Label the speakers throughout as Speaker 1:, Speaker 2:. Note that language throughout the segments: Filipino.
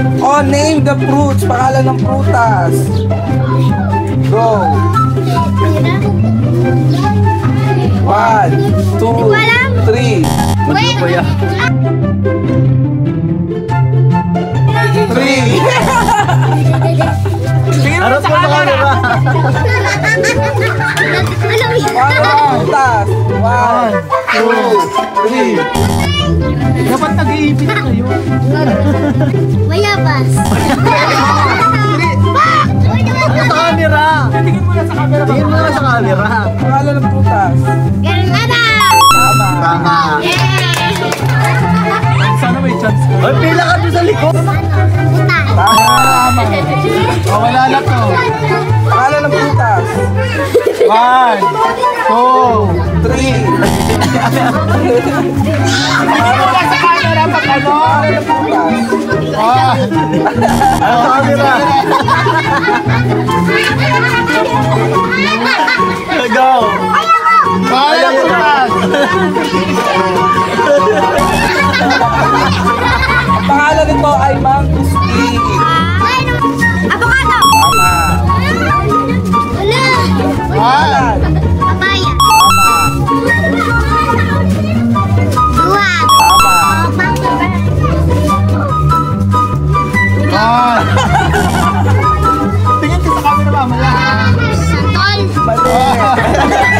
Speaker 1: Oh, name the fruits. Pangalan ng prutas. Go. 1, 2, 3. 3.
Speaker 2: Harap mo sa camera.
Speaker 1: Prutas. 1, 2, 3.
Speaker 2: Dapat nag-iipit kayo.
Speaker 3: Mayabas.
Speaker 2: Sa camera. Tingin mo na sa camera. Tingin mo na sa camera.
Speaker 1: Pangalan ng prutas.
Speaker 3: Granada.
Speaker 1: Tama.
Speaker 2: Tama. Sana may chance ko. Ay, pila ka doon sa likod.
Speaker 3: Butan.
Speaker 1: Tama.
Speaker 2: Oh, wala na to.
Speaker 1: Pangalan ng prutas.
Speaker 2: 1, 2,
Speaker 1: 3. Pangalan ng prutas.
Speaker 2: 1. Ano sa camera? Go. Kaya mo na.
Speaker 1: Ang pangalan nito ay mangustin.
Speaker 3: Avocado.
Speaker 1: Tama. Pangalan.
Speaker 3: Papaya.
Speaker 1: Tama.
Speaker 3: Duwag.
Speaker 1: Tama.
Speaker 2: Tingin ka sa camera mamaya.
Speaker 3: Santol.
Speaker 1: Mali.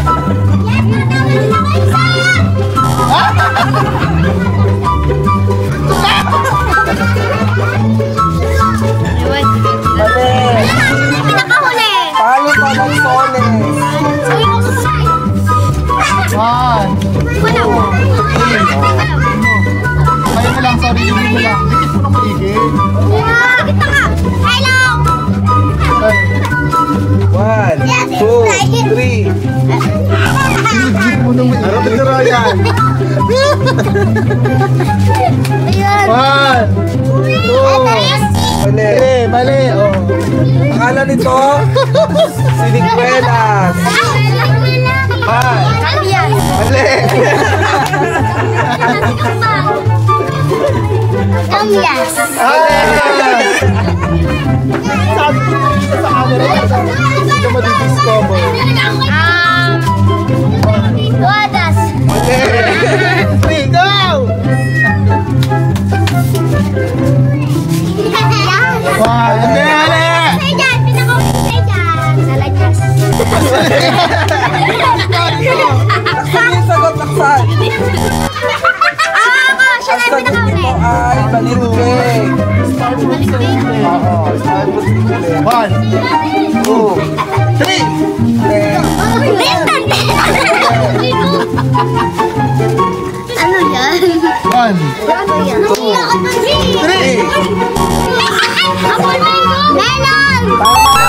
Speaker 1: Mali.
Speaker 3: Pinakahuli.
Speaker 1: Pangalan ko ng soles.
Speaker 2: 1.
Speaker 3: Wala.
Speaker 2: Kaya mo lang, sorry, hindi mo lang. Dikit mo na maigi.
Speaker 3: Kita ka. Hello.
Speaker 1: 1, 2, 3.
Speaker 2: Dikit mo na maigi. Ano ba yung Ryan?
Speaker 3: Ayun.
Speaker 2: 1, 2,
Speaker 1: Mali.
Speaker 2: mali. Oh.
Speaker 1: Pangalan nito, siniguelas. 5.
Speaker 3: Alias.
Speaker 1: Mali.
Speaker 3: Alias.
Speaker 2: Sabi ko dito sa camera. Hindi ka madidiscover.
Speaker 3: Duadas.
Speaker 1: Mali.
Speaker 2: 3, go! Hindi, mali!
Speaker 3: Say dyan. Pinakahuli. Say dyan. Saladyas.
Speaker 1: Laksan yung sagot, laksan.
Speaker 3: Ako. Siya
Speaker 1: Ang
Speaker 3: na
Speaker 1: sagot
Speaker 3: pinakahuli.
Speaker 1: nito ay balimbing. Oo, Starbucks balimbing.
Speaker 2: 1,
Speaker 1: 2, 3.
Speaker 3: Ano yan?
Speaker 2: 1,
Speaker 3: Ano yan?
Speaker 1: 3.
Speaker 3: Melon!
Speaker 1: Tama.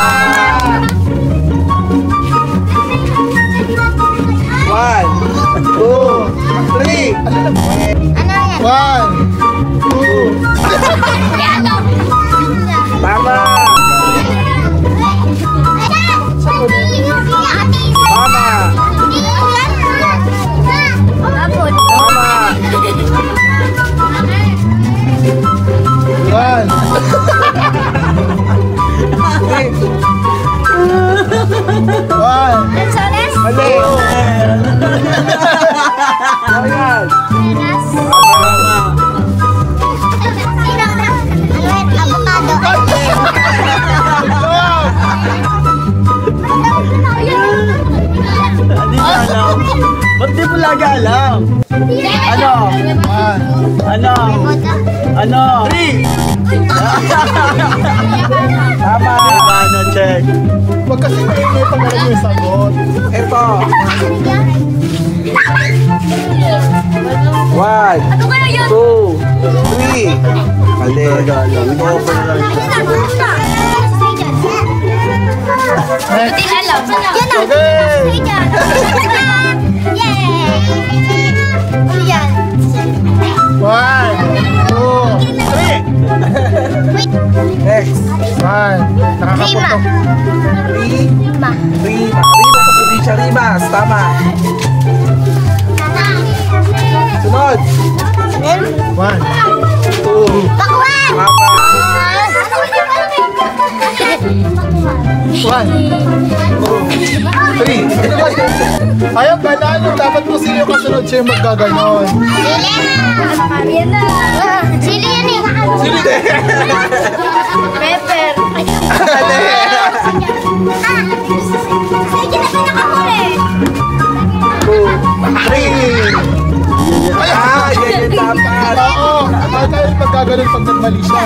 Speaker 1: 1, 2, 3.
Speaker 3: Ano yan?
Speaker 2: 1, 2.
Speaker 1: Tama. Tama.
Speaker 3: Apple.
Speaker 1: Tama.
Speaker 2: 1. 1.
Speaker 3: Lanzones?
Speaker 1: Mali. Ayan.
Speaker 3: Pinas?
Speaker 1: Tama.
Speaker 3: Avocado.
Speaker 2: Hindi ko alam. Ba't di mo lagi alam? Ano? 1. Ano? Ano? 3.
Speaker 1: Tama.
Speaker 2: Ano, check. Huwag kasi maingay pag alam mo yung sagot.
Speaker 1: Ito. 1, 2, 3. Mali. Over lang siya.
Speaker 2: Next.
Speaker 3: Alam.
Speaker 2: Okay.
Speaker 3: Yay! Yan.
Speaker 2: 1, 2, 3.
Speaker 1: Next.
Speaker 2: 1. Nakakaputok.
Speaker 1: 3.
Speaker 3: Lima.
Speaker 1: Rima. Rima sa probinsya. Rimas. Tama. Sunod.
Speaker 2: 1, 2.
Speaker 3: Bakwan!
Speaker 1: Tama.
Speaker 2: 1, 2, 3. Ayaw, banalo. Dapat po sino yung kasunod siya yung magkaganon.
Speaker 3: Sili yan na. Sili yan eh.
Speaker 2: Sino din?
Speaker 3: Pepper. Sige na pinakahuli.
Speaker 2: 2, 3.
Speaker 1: Ah, ganyan dapat.
Speaker 2: Oo, bakit tayo magkaganon pag nagmali siya?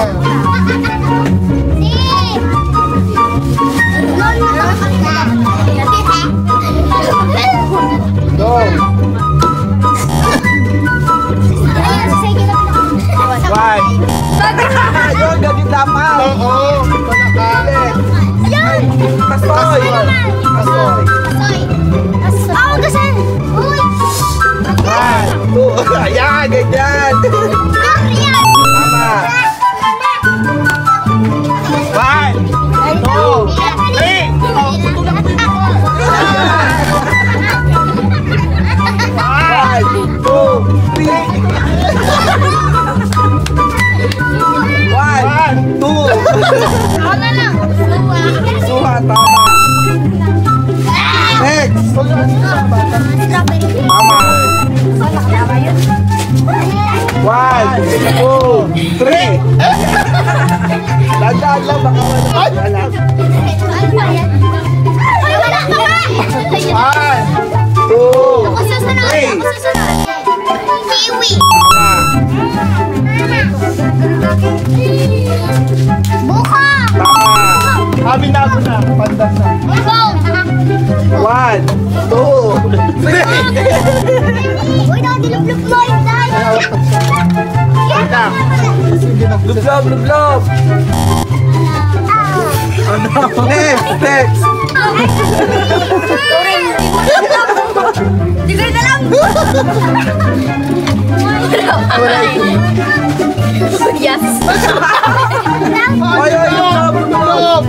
Speaker 2: Go. 1.
Speaker 1: Ayun, ganyan dapat.
Speaker 2: Oo, panaka.
Speaker 1: Kasoy. Kasoy. 1, 2. Ayan, ganyan. Tama.
Speaker 2: 1, 2, 3.
Speaker 1: 1, 2, 3. 1, 2. Suha, tama. Next. Tama. 1, 2, 3. Landaan lang, baka wala. 1, 2, 3.
Speaker 3: Kiwi.
Speaker 1: Tama.
Speaker 3: Buka.
Speaker 1: Tama.
Speaker 2: Binago na, pandan na.
Speaker 1: 1, 2, 3.
Speaker 3: Uy, nakadilublog mo yung tayo.
Speaker 2: Sige na.
Speaker 1: Lublob, lublob. Ano? Next.
Speaker 3: Di ko na lang. Yes.
Speaker 1: Ay, lublob, lublob.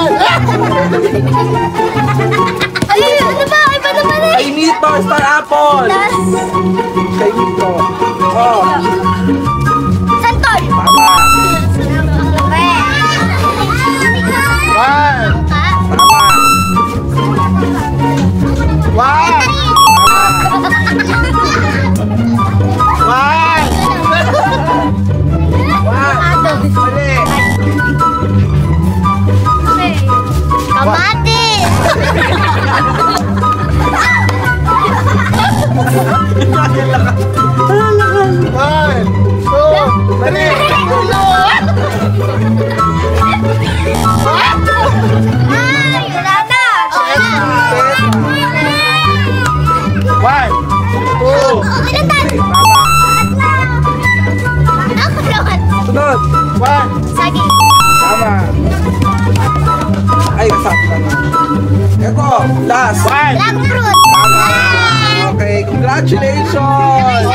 Speaker 3: Ay, ano ba? Ay, paano ba na?
Speaker 1: Kay Nito, Star Apple. Kay Nito. Oh,
Speaker 3: Santol.
Speaker 1: tama.
Speaker 2: 1,
Speaker 1: Tama.
Speaker 2: 1, 1.
Speaker 1: Mali.
Speaker 3: Kamatis.
Speaker 2: One, two, three.
Speaker 3: Ay, wala na.
Speaker 2: One, two,
Speaker 3: Ilan tayo?
Speaker 1: Tama.
Speaker 3: Ako naman.
Speaker 1: Sunod.
Speaker 2: one.
Speaker 3: Saging.
Speaker 1: Tama. Ay, sakto na. Ito, last.
Speaker 2: One.
Speaker 3: Black fruit.
Speaker 1: Tama. Okay, congratulations.